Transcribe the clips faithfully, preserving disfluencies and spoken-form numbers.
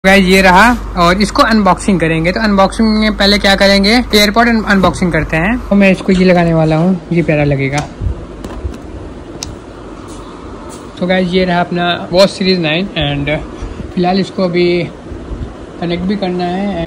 Guys ये रहा और इसको अनबॉक्सिंग करेंगे। तो अनबॉक्सिंग में पहले क्या करेंगे, एयरपॉड अनबॉक्सिंग करते हैं। तो मैं इसको ये लगाने वाला हूँ, ये प्यारा लगेगा। तो गाइस ये रहा अपना वॉच सीरीज नाइन एंड फिलहाल इसको अभी कनेक्ट भी करना है।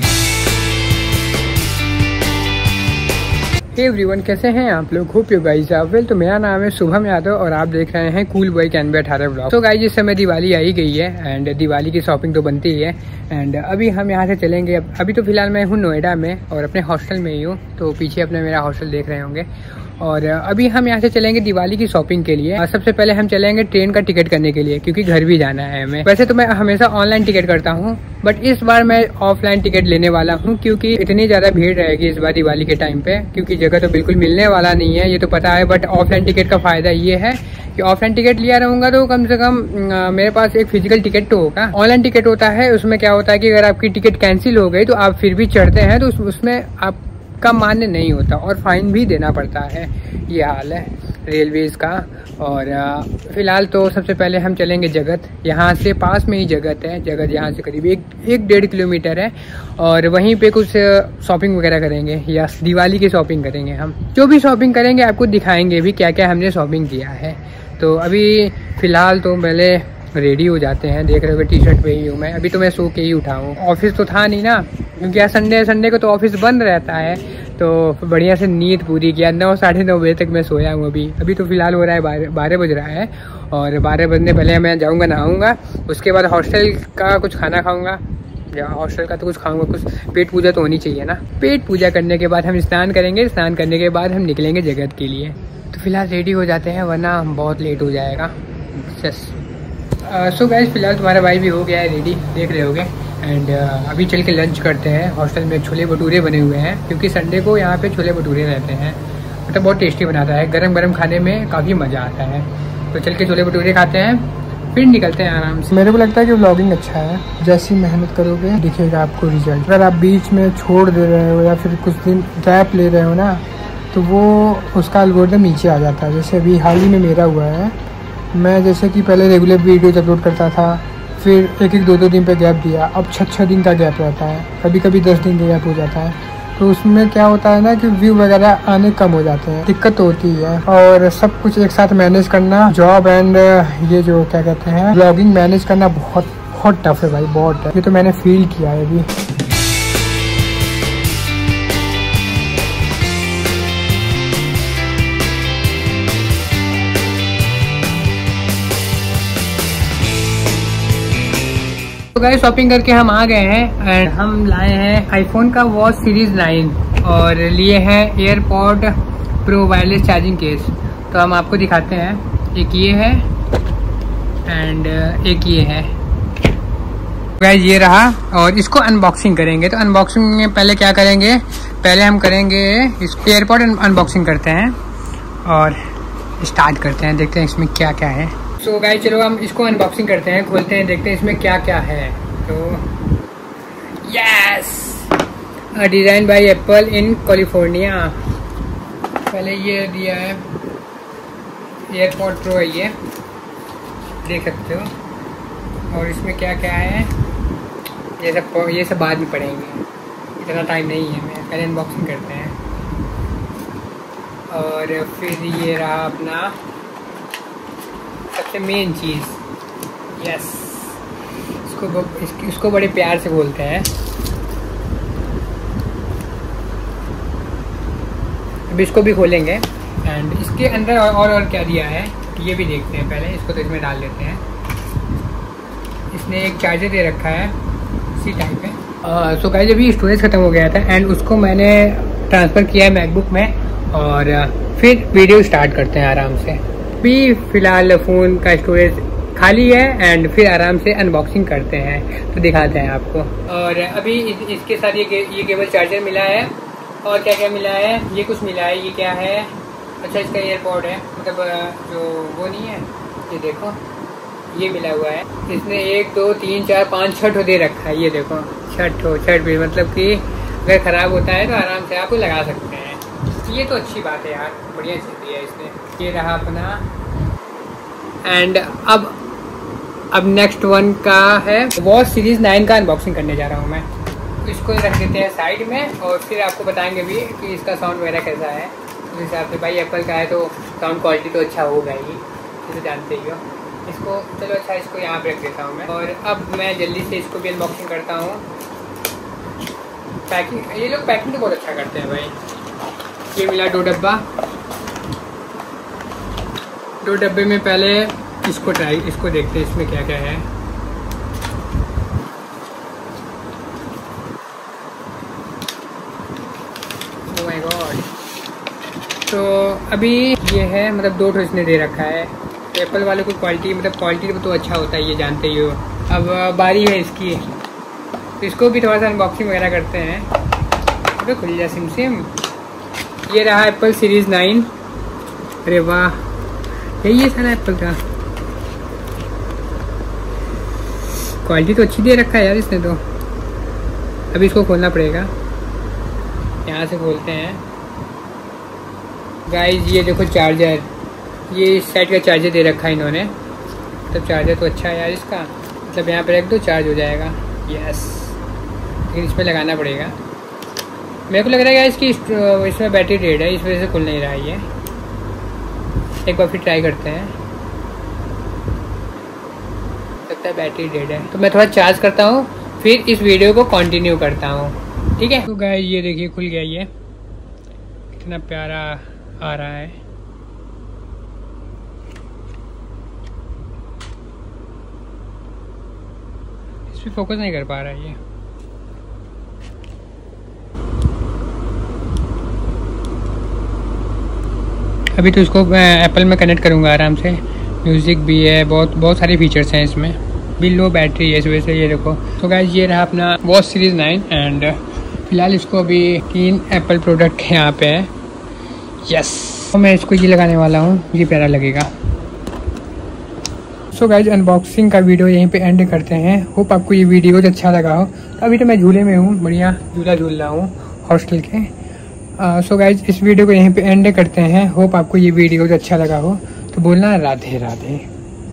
हे एवरीवन, कैसे हैं आप लोग? Hope you guys are well. तो मेरा नाम है शुभम यादव और आप देख रहे हैं कूल बॉय कैन बी अठारह ब्लॉग। तो गाइस इस समय दिवाली आई गई है एंड दिवाली की शॉपिंग तो बनती ही है एंड अभी हम यहाँ से चलेंगे। अभी तो फिलहाल मैं हूँ नोएडा में और अपने हॉस्टल में ही हूँ, तो पीछे अपने मेरा हॉस्टल देख रहे होंगे। और अभी हम यहाँ से चलेंगे दिवाली की शॉपिंग के लिए। सबसे पहले हम चलेंगे ट्रेन का टिकट करने के लिए, क्योंकि घर भी जाना है हमें। वैसे तो मैं हमेशा ऑनलाइन टिकट करता हूँ, बट इस बार मैं ऑफलाइन टिकट लेने वाला हूँ, क्योंकि इतनी ज़्यादा भीड़ रहेगी इस बार दिवाली के टाइम पे, क्योंकि जगह तो बिल्कुल मिलने वाला नहीं है, ये तो पता है। बट ऑफलाइन टिकट का फ़ायदा ये है कि ऑफलाइन टिकट लिया रहूँगा तो कम से कम आ, मेरे पास एक फिजिकल टिकट तो होगा। ऑनलाइन टिकट होता है, उसमें क्या होता है कि अगर आपकी टिकट कैंसिल हो गई तो आप फिर भी चढ़ते हैं तो उस, उसमें आप का मान्य नहीं होता और फाइन भी देना पड़ता है। ये हाल है रेलवेज़ का। और फिलहाल तो सबसे पहले हम चलेंगे जगत। यहाँ से पास में ही जगत है। जगत यहाँ से करीब एक एक डेढ़ किलोमीटर है और वहीं पे कुछ शॉपिंग वगैरह करेंगे या दिवाली की शॉपिंग करेंगे। हम जो भी शॉपिंग करेंगे आपको दिखाएंगे भी क्या क्या हमने शॉपिंग किया है। तो अभी फ़िलहाल तो पहले रेडी हो जाते हैं। देख रहे हो टी शर्ट पे ही हूँ मैं। अभी तो मैं सो के ही उठा हूँ, ऑफिस तो था नहीं ना, क्योंकि आज संडे संडे को तो ऑफिस बंद रहता है। तो बढ़िया से नींद पूरी किया। नौ साढ़े नौ बजे तक मैं सोया हूँ अभी। अभी तो फिलहाल हो रहा है बारह बारह बज रहा है और बारह बजने पहले मैं जाऊँगा नहाऊँगा। उसके बाद हॉस्टल का कुछ खाना खाऊँगा, या हॉस्टल का तो कुछ खाऊँगा। कुछ पेट पूजा तो होनी चाहिए ना। पेट पूजा करने के बाद हम स्नान करेंगे। स्नान करने के बाद हम निकलेंगे जगत के लिए। तो फिलहाल रेडी हो जाते हैं, वरना बहुत लेट हो जाएगा। जस्ट सो गाइस फिलहाल तुम्हारा भाई भी हो गया है रेडी, देख रहे होगे। एंड uh, अभी चल के लंच करते हैं। हॉस्टल में छोले भटूरे बने हुए हैं, क्योंकि संडे को यहाँ पे छोले भटूरे रहते हैं। मतलब बहुत टेस्टी बनाता है, गरम गरम खाने में काफ़ी मज़ा आता है। तो चल के छोले भटूरे खाते हैं, फिर निकलते हैं आराम से। मेरे को लगता है कि व्लॉगिंग अच्छा है, जैसी मेहनत करोगे दिखेगा आपको रिजल्ट। अगर आप बीच में छोड़ दे रहे हो या फिर कुछ दिन गैप ले रहे हो ना, तो वो उसका एल्गोरिथम नीचे आ जाता है। जैसे अभी हाल ही में मेरा हुआ है। मैं जैसे कि पहले रेगुलर वीडियोज अपलोड करता था, फिर एक एक दो दो दिन पे गैप दिया, अब छः छः दिन का गैप रहता है, कभी कभी दस दिन का गैप हो जाता है। तो उसमें क्या होता है ना कि व्यू वगैरह आने कम हो जाते हैं, दिक्कत होती है। और सब कुछ एक साथ मैनेज करना, जॉब एंड ये जो क्या कहते हैं व्लॉगिंग मैनेज करना बहुत बहुत टफ है भाई, बहुत टफ। ये तो मैंने फील किया है अभी। तो गाइस शॉपिंग करके हम आ गए हैं एंड हम लाए हैं आईफोन का वॉच सीरीज नाइन और लिए हैं AirPod pro wireless charging case. तो हम आपको दिखाते हैं, एक ये है एंड एक ये है। गाइस ये रहा और इसको अनबॉक्सिंग करेंगे। तो अनबॉक्सिंग में पहले क्या करेंगे, पहले हम करेंगे इस एयरपॉड अनबॉक्सिंग करते हैं और स्टार्ट करते हैं। देखते हैं इसमें क्या क्या है। तो so गाइस चलो हम इसको अनबॉक्सिंग करते हैं, खोलते हैं, देखते हैं इसमें क्या क्या है। तो yes, design by Apple in California. पहले ये दिया है एयरपॉड प्रो है, ये देख सकते हो। और इसमें क्या क्या है ये सब ये सब बाद में पढ़ेंगे, इतना टाइम नहीं है। मैं पहले अनबॉक्सिंग करते हैं। और फिर ये रहा अपना सबसे मेन चीज़, यस, इसको इसको बड़े प्यार से बोलते हैं। अब इसको भी खोलेंगे एंड इसके अंदर और और, और क्या दिया है ये भी देखते हैं। पहले इसको तो इसमें डाल लेते हैं। इसने एक चार्जर दे रखा है इसी टाइप में। सो गाइस अभी स्टोरेज ख़त्म हो गया था एंड उसको मैंने ट्रांसफ़र किया है मैकबुक में और फिर वीडियो स्टार्ट करते हैं आराम से। अभी फ़िलहाल फ़ोन का स्टोरेज खाली है एंड फिर आराम से अनबॉक्सिंग करते हैं, तो दिखाते हैं आपको। और अभी इस, इसके साथ ये ये केबल चार्जर मिला है और क्या क्या मिला है, ये कुछ मिला है। ये क्या है, अच्छा इसका एयरपॉड है, मतलब जो वो नहीं है, ये देखो ये मिला हुआ है। इसने एक दो तीन चार पाँच छठ दे रखा है। ये देखो छठ हो छठ भी, मतलब कि अगर ख़राब होता है तो आराम से आप लगा सकते हैं। ये तो अच्छी बात है यार, बढ़िया चीज़ दिया है इसने। ये रहा अपना एंड अब अब नेक्स्ट वन का है वॉच सीरीज नाइन का अनबॉक्सिंग करने जा रहा हूँ मैं। इसको रख देते हैं साइड में और फिर आपको बताएंगे भी कि इसका साउंड वगैरह कैसा है। उस हिसाब से भाई एप्पल का है तो साउंड क्वालिटी तो अच्छा होगा ही, तो जानते ही हो। इसको चलो अच्छा इसको यहाँ पे रख देता हूँ मैं। और अब मैं जल्दी से इसको भी अनबॉक्सिंग करता हूँ। पैकिंग, ये लोग पैकिंग तो बहुत अच्छा करते हैं भाई। ये मिला दो डब्बा, दो डब्बे में पहले इसको ट्राई इसको देखते हैं इसमें क्या क्या है। Oh my god. तो अभी ये है, मतलब दो ठो इसने दे रखा है। एप्पल वाले को क्वालिटी, मतलब क्वालिटी तो अच्छा होता है, ये जानते ही हो। अब बारी है इसकी, तो इसको भी थोड़ा सा अनबॉक्सिंग वगैरह करते हैं। अबे खुल जा सिम सिम। ये रहा एप्पल सीरीज नाइन। अरे वाह, यही है सारा एप्पल का। क्वालिटी तो अच्छी दे रखा है यार इसने तो। अभी इसको खोलना पड़ेगा, यहाँ से खोलते हैं गाइज। ये देखो चार्जर, ये इस साइड का चार्जर दे रखा है इन्होंने। मतलब चार्जर तो अच्छा है यार इसका, मतलब यहाँ पे रख दो चार्ज हो जाएगा। यस, लेकिन इसमें लगाना पड़ेगा। मेरे को लग रहा है इसकी इसमें बैटरी डेड है, इस वजह से खुल नहीं रहा है ये। एक बार फिर ट्राई करते हैं, लगता है बैटरी डेड है। तो मैं थोड़ा चार्ज करता हूँ, फिर इस वीडियो को कंटिन्यू करता हूँ, ठीक है। तो गाइस ये देखिए खुल गया, ये कितना प्यारा आ रहा है। इस पे फोकस नहीं कर पा रहा है ये। अभी तो इसको एप्पल में कनेक्ट करूँगा आराम से। म्यूज़िक भी है, बहुत बहुत सारे फीचर्स हैं इसमें। भी लो बैटरी है इस वजह से। ये देखो, तो गाइस ये रहा अपना वॉच सीरीज नाइन। एंड फिलहाल इसको अभी तीन एप्पल प्रोडक्ट यहाँ पे है। यस, तो मैं इसको ये लगाने वाला हूँ, ये प्यारा लगेगा। सो गाइस अनबॉक्सिंग का वीडियो यहीं पे एंड करते हैं। होप आपको ये वीडियो अच्छा लगा हो। अभी तो मैं झूले में हूँ, बढ़िया झूला झूल रहा हूँ हॉस्टल के। सो गाइस इस वीडियो को यहीं पे एंड करते हैं। होप आपको ये वीडियो अच्छा लगा हो, तो बोलना राधे राधे।